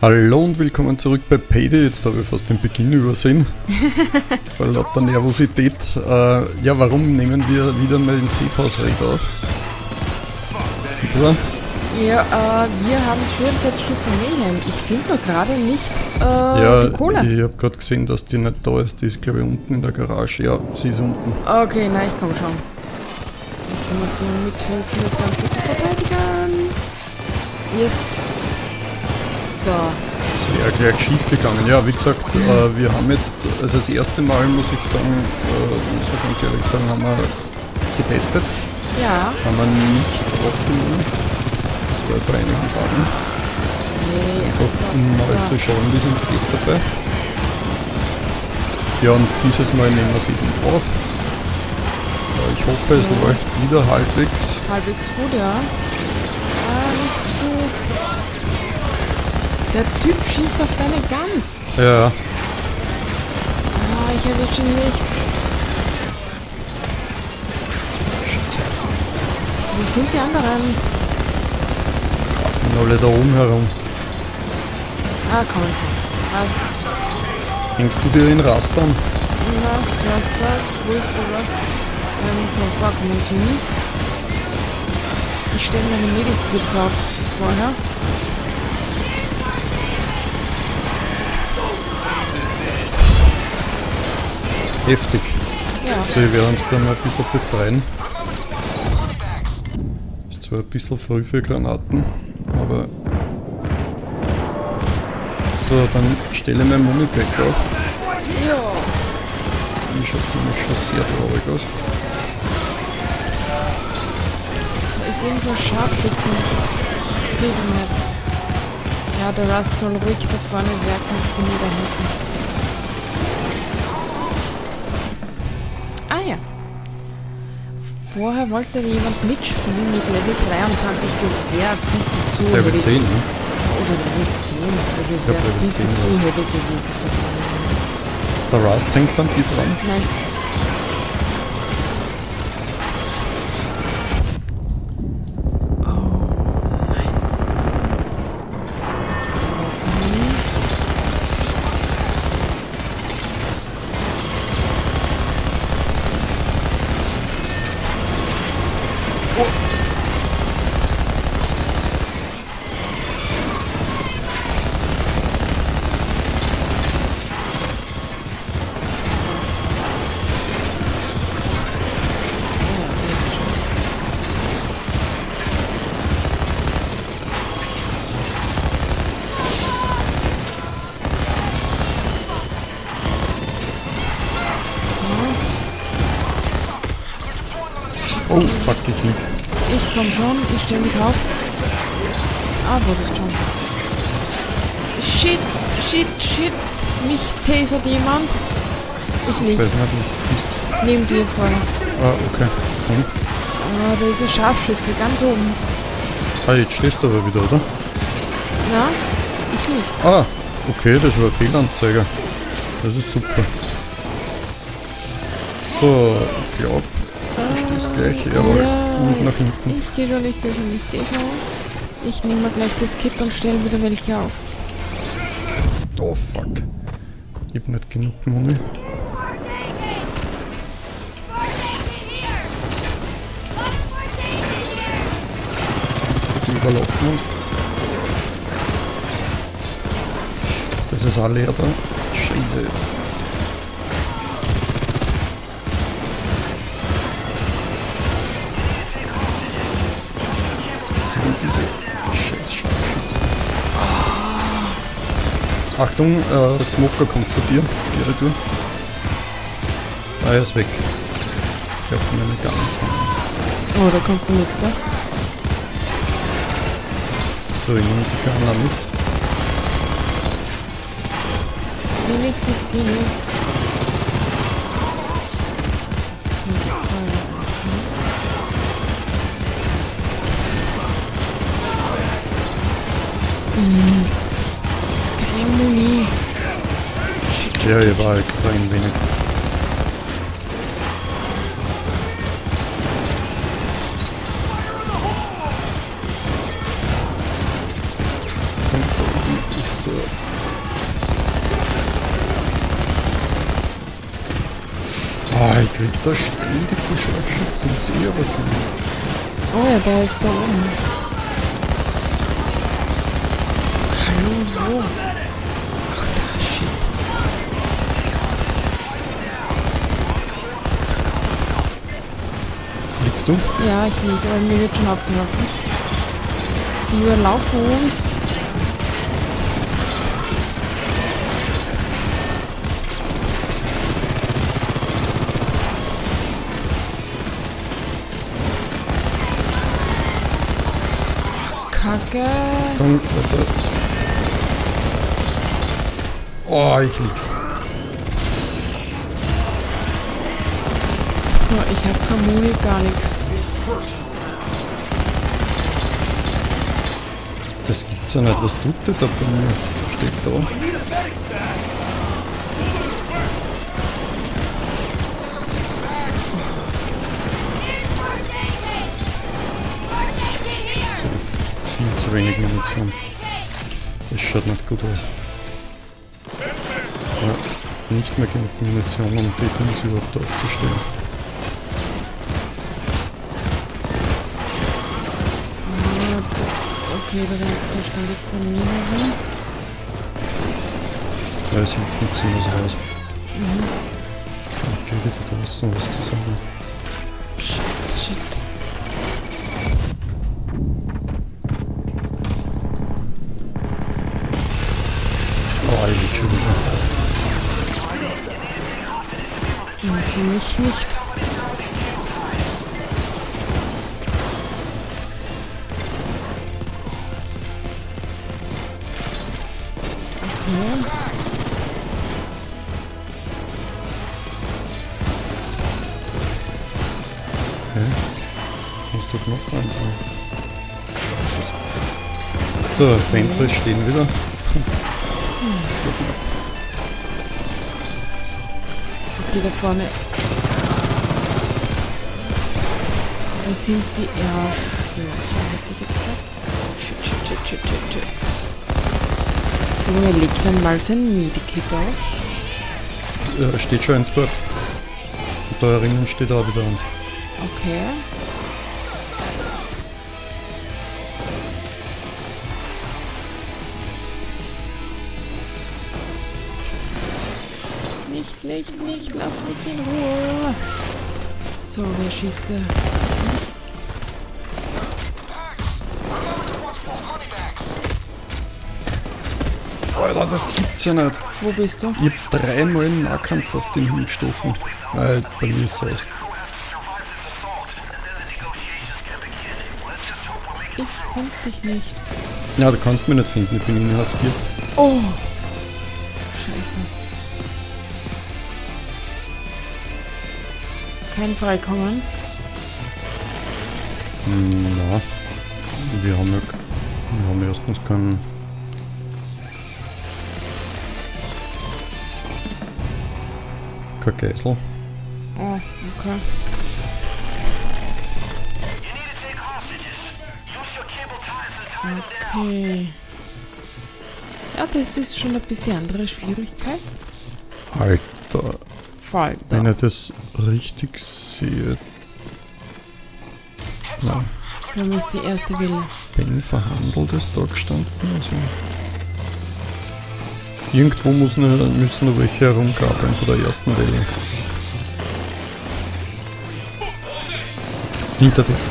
Hallo und willkommen zurück bei Payday. Jetzt habe ich fast den Beginn übersehen. Vor lauter Nervosität. Ja, warum nehmen wir wieder mal den Safehouse-Raid auf? Oder? Ja, wir haben Schwierigkeitsstufe Mayhem. Ich finde nur gerade nicht die Kohle. Ich habe gerade gesehen, dass die nicht da ist. Die ist, glaube ich, unten in der Garage. Ja, sie ist unten. Okay, na, ich komme schon. Ich muss hier mithelfen, das Ganze zu verteidigen. Yes. So. Das wäre gleich schief gegangen. Ja, wie gesagt, wir haben jetzt, also das erste Mal, muss ich sagen, muss ich ganz ehrlich sagen, haben wir getestet. Ja. Haben wir nicht aufgenommen. Das war vor einigen Tagen. Nee, einfach um mal zu schauen, wie es uns geht dabei. Ja, und dieses Mal nehmen wir es eben auf. Ich hoffe, es läuft wieder halbwegs. Halbwegs gut, ja. Nicht gut. Der Typ schießt auf deine Gans. Ja. Ich erwische ihn nicht. Wo sind die anderen? Sind alle da oben herum. Komm. Passt. Hängst du dir den Rast an? Rast. Wo ist der Rast? Muss man vorkommen hin. Ich stelle meine Medic-Kits auf vorher. Heftig. Ja. So, ich werde uns da mal ein bisschen befreien. Ist zwar ein bisschen früh für Granaten, aber... So, dann stelle ich mein Mummy-Pack auf. Ja. Die schaut nämlich schon sehr traurig aus. Da ist irgendwo Scharfschützen. Ich sehe ihn nicht. Ja, der Rust soll ruhig da vorne werken. Ich bin hier da hinten. Ja. Vorher wollte jemand mitspielen mit Level 23, das wäre ein bisschen zu Level heavy. 10, ne? Oder Level 10, also es wäre ein bisschen zu heavy gewesen. Der Rust hängt an die dran? Nein. Oh, nice. Oh, fuck, ich lieg. Ich komm schon, ich stelle mich auf. Wo bist schon? Shit. Mich tasert jemand. Ich lieg. Ich weiß nicht, wo du bist. Neben dir vorne. Okay. Komm. Da ist ein Scharfschütze, ganz oben. Jetzt stehst du aber wieder, oder? Na, ich lieg. Okay, das war eine Fehlanzeige. Das ist super. So, ich glaube, das gleiche, jawohl. Ja, Und nach hinten. Ich gehe schon. Ich nehme mal gleich das Kit und stelle wieder welche auf. Oh fuck. Ich hab nicht genug Muni. Die überlaufen uns. Das ist alle leer da. Scheiße. Jetzt sind diese scheiß Scharfschützen. Achtung, der Smoker kommt zu dir. Geh du. Er ist weg. Ich hab meine Guns. Oh, da kommt der nächste. So, ich nehme die Kamera mit. Ich sehe nix. Keine Muni. Shit. Ja, hier war extrem wenig. Ah, ich krieg da ständig die Scharfschützen, ich sehe aber keine. Oh ja, der ist da oben. Hallo, wo? Ach, da, shit. Liegst du? Ja, ich liege, aber mir wird schon aufgehalten. Die überlaufen uns. Kacke. Komm, also. Oh, ich lieg. So, ich hab vermutlich gar nichts. Das gibt's ja nicht. Was tut der da bei mir? Steht da. So, viel zu wenig Munition. Das schaut nicht gut aus. Ja, nicht mehr genug Munition, um die Dings überhaupt aufzustellen. Okay, da rennst du ständig von mir herum. Ja, es hilft nichts mehr so raus. Ich kriege da draußen was zu sagen. Shit. Oh, ich lieg schon wieder. Für mich nicht. Okay. Musst du noch rein? So, Sentry stehen wieder. Okay, da vorne. Wo sind die? Ja, shit. So, er legt dann mal sein Medikit auf. Steht schon eins dort. Und da erinnern steht auch wieder eins. Okay. Nicht, lass mich in Ruhe. So, wer schießt der? Alter, das gibt's ja nicht. Wo bist du? Ich hab dreimal im Nahkampf auf den hingestochen. Nein, bei mir ist es aus. Ich finde dich nicht. Ja, du kannst mich nicht finden, ich bin inhaftiert. Oh! Scheiße. Kein Freikommen. Na, wir haben erstens keinen. Kein Geisel. Oh, okay. Okay. Ja, das ist schon ein bisschen andere Schwierigkeit. Alter, Falter. wenn ich das richtig sehe. Nein, Warum ist die erste Welle? Ben verhandelt ist da gestanden. Also. Irgendwo müssen noch welche herumkrabbeln von der ersten Welle. Hinter dir.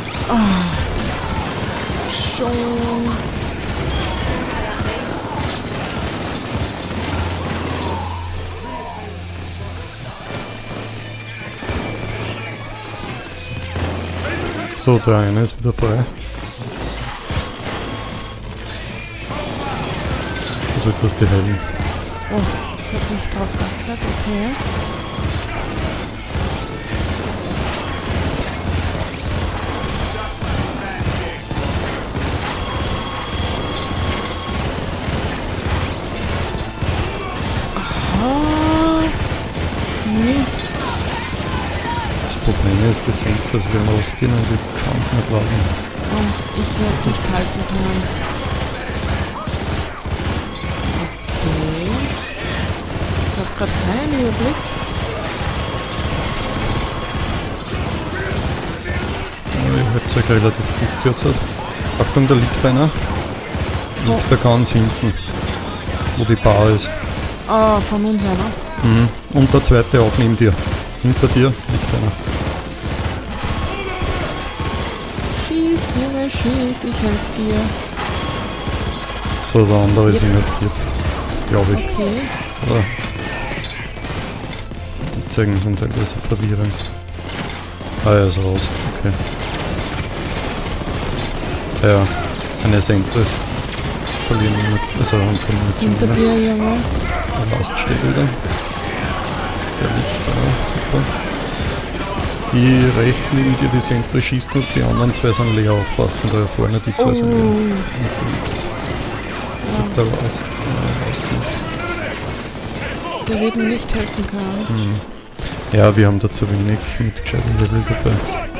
Schon. So, der eine ist wieder frei. Wo sollte das die heilen? Oh, ich hab nicht drauf geachtet, okay. Aha. Nee. Das Problem ist, das hängt, dass wir rausgehen und ich kann es nicht laden. Und ich werde es nicht halten können. gerade keinen Überblick. Ich habt euch relativ gut gehört. Achtung, da liegt einer. Liegt da ganz hinten, wo die Bar ist. Ah, von uns einer. Mhm. Und der zweite auch neben dir. Hinter dir liegt einer. Schieß, Junge, schieß, ich helf dir. So, der andere ist inhaftiert. Glaube ich. Okay. Oder? Die zeigen sind teilweise verwirrend. Ah, er ist raus. Okay. Ja, eine Sentis. Verlieren wir mit, also haben keine Munition Hinter mehr. dir, Junge. Der Last steht wieder. Der liegt da, super. Die rechts neben dir, die Sentry schießt nur, die anderen zwei sind leer, aufpassen, da vorne die zwei sind leer. Unterwegs. Und der Last, Last nicht. Der wird mir nicht helfen können. Ja, wir haben da zu wenig mit gescheiten Level dabei.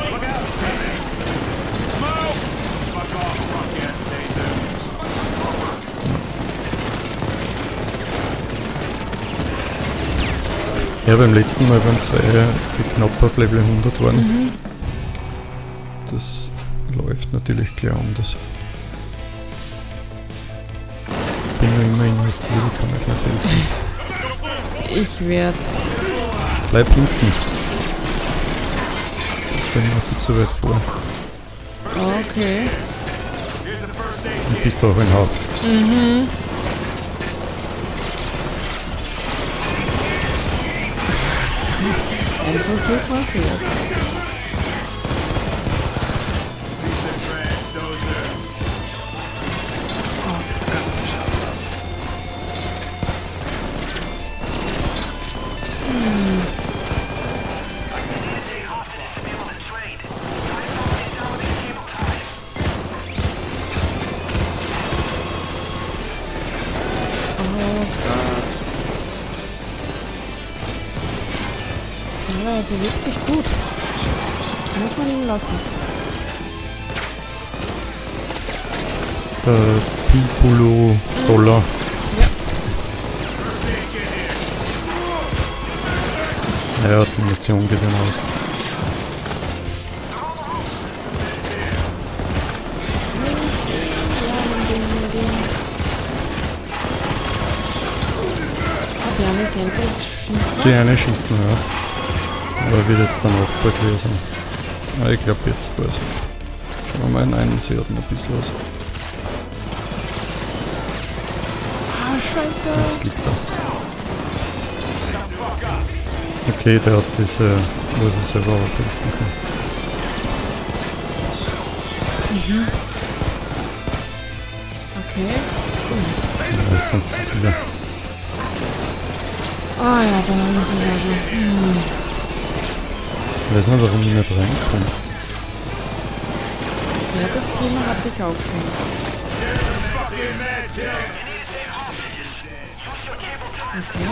Ja, beim letzten Mal waren zwei knapp auf Level 100 waren. Das läuft natürlich klar anders. Ich bin nur immer inhaftiert, kann euch nicht helfen. Ich werde. Bleib hinten. Das wäre mir viel zu weit vor. Okay. Du bist auch in Haft. Ein Versuch was wert. Oh Gott, da schaut's aus. Ja, er bewegt sich gut. Muss man ihn lassen. Piccolo Dollar. Ja. Ja, die Munition geht dann aus. Ah, der eine Sentry schießt noch. Die eine schießt nur, ja. Aber wird jetzt dann auch bald leer sein. Ja, ich glaube jetzt bald. Schauen wir mal, nein, sie hat noch ein bisschen was. Ah, scheiße. Jetzt liegt er. Okay, der hat diese, wo er sich selber aufhelfen kann. Okay. Ja, das sind zu viele. Ah ja, da haben wir es also. Ich weiß nicht, warum ich nicht reinkomme. Ja, das Thema hatte ich auch schon. Okay.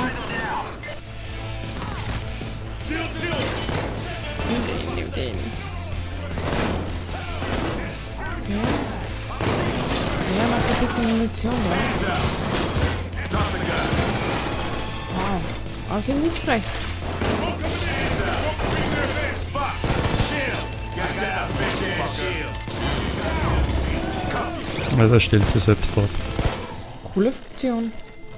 Nimm den. Okay. Es wäre noch ein bisschen Munition da. Wow. Aber sind nicht schlecht. Ja, da stellt sie selbst drauf. Coole Funktion.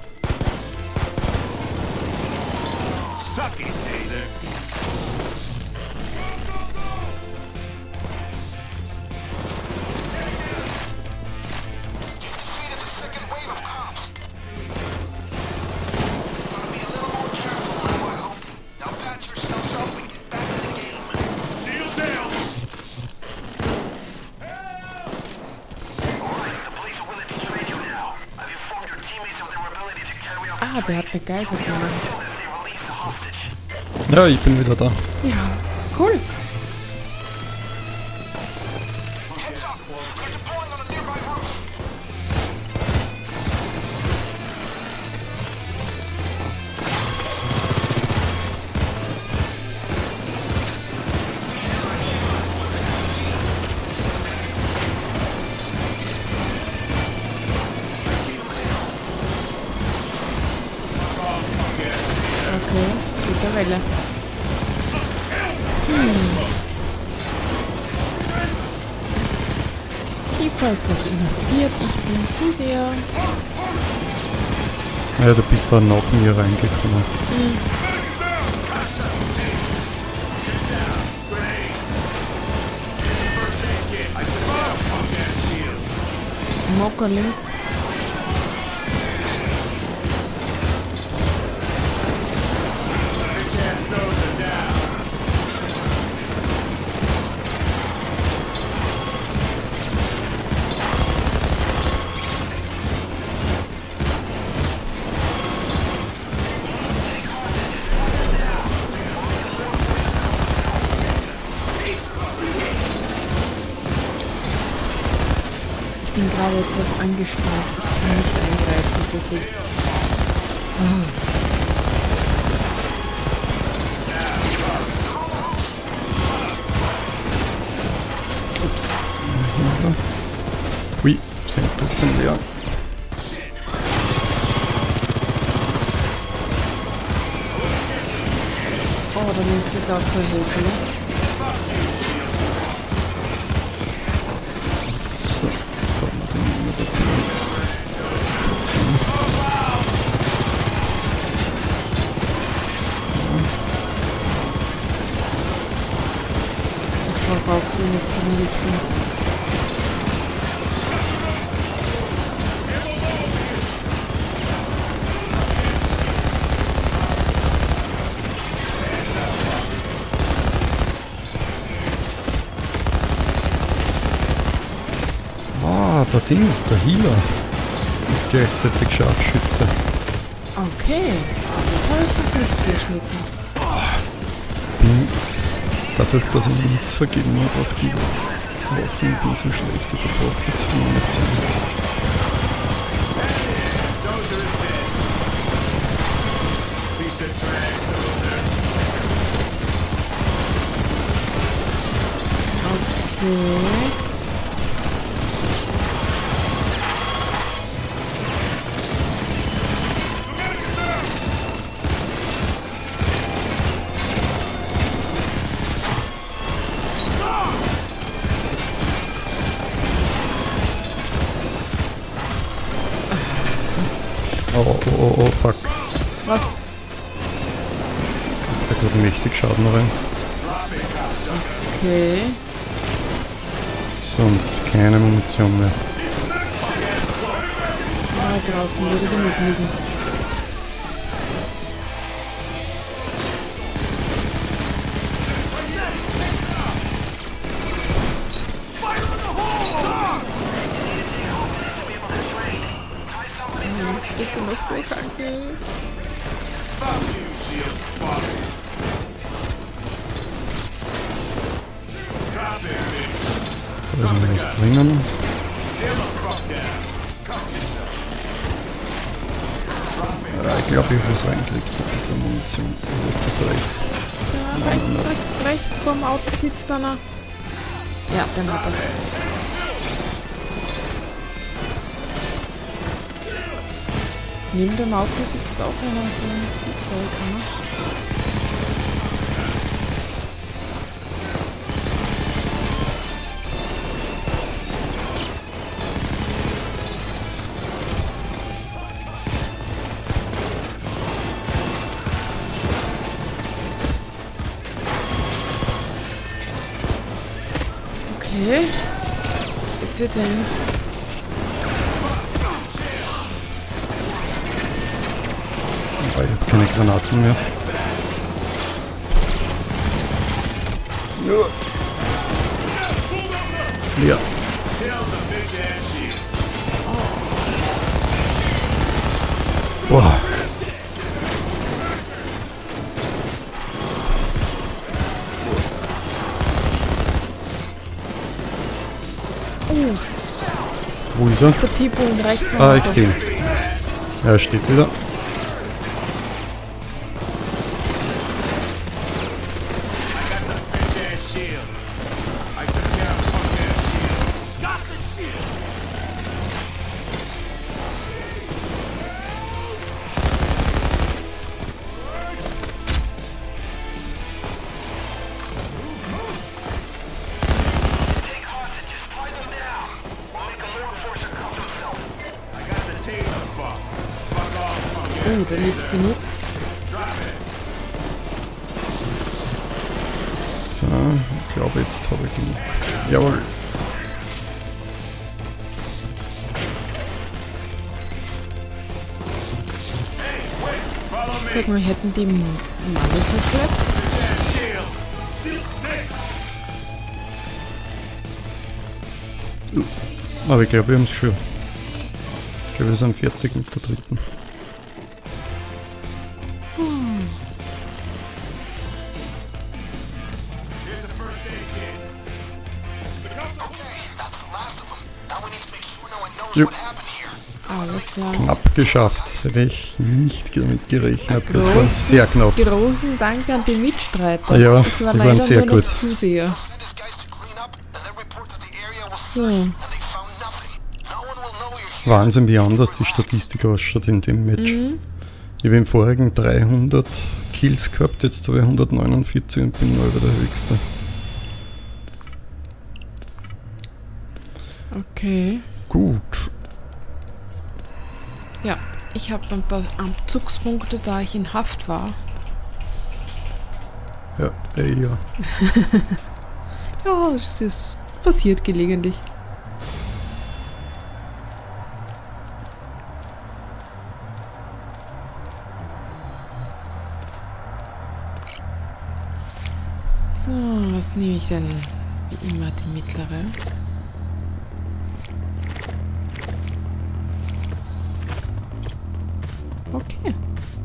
Ah, der hat eine Geisel genommen. Ja, ich bin wieder da. Ja, cool. Keule. Keeper ist noch inhaftiert. Ich bin zu sehr. Ja, du bist da nach mir reingekommen. Smoker links. Ich bin gerade etwas angespannt. Ich kann nicht eingreifen. Das ist... Ups. Hui, das sind leer. Oh, da links ist auch so ein Hilfe, ne? So, kann man den immer dafür platzieren. Das braucht auch so eine Zielrichtung. Der Ding ist der Healer. Ist gleichzeitig Scharfschütze. Okay, das habe ich noch nicht geschnitten. Dadurch, dass ich nichts vergeben habe auf die Waffen, bin so schlecht. Ich verbrauche viel zu viel Munition. Okay. Oh, fuck. Was? Da kommt mächtig Schaden rein. Okay. So, und keine Munition mehr. Ah, draußen würde genug liegen. Ein bisschen noch durchhalten. Da ist noch was drinnen. Ja, ich glaube, ich habe was reingekriegt. Ein bisschen Munition. Ich hoffe, es reicht. Ja, rechts vorm Auto sitzt einer. Ja, den hat er. Neben dem Auto sitzt auch einer, der nicht sieht, weil kann er. Okay. Jetzt wird's eng. Ich habe keine Granaten mehr. Ja. Boah. Wo ist er? Der Pipo und rechts vom Ah, Auto. ich sehe ihn. Er steht wieder. Oh, da liegt genug. So, ich glaube, jetzt habe ich genug. Jawohl. Sag mal, hätten die Manne verschleppt? Aber ich glaube, wir haben es schon. Ich glaube, wir sind fertig mit der dritten. Jo. Alles klar. Knapp geschafft. Hätte ich nicht damit gerechnet. Das war sehr knapp. Großen Dank an die Mitstreiter. Ja, ich war die leider waren sehr nur noch gut. Zuseher. So, Wahnsinn, wie anders die Statistik ausschaut in dem Match. Ich habe im vorigen 300 Kills gehabt, jetzt habe ich 149 und bin neu bei der höchste. okay. Gut. Ja, ich habe ein paar Abzugspunkte, da ich in Haft war. Ja, ja. Ja, es ist passiert gelegentlich. So, was nehme ich denn? Wie immer die mittlere. Okay.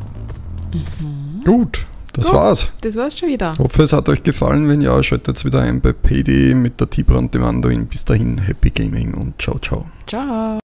Gut, das Gut. war's. Das war's schon wieder. Ich hoffe, es hat euch gefallen. Wenn ja, schaltet wieder ein bei PD mit der T-Brand dem Anduin. Bis dahin, Happy Gaming und ciao, ciao. Ciao.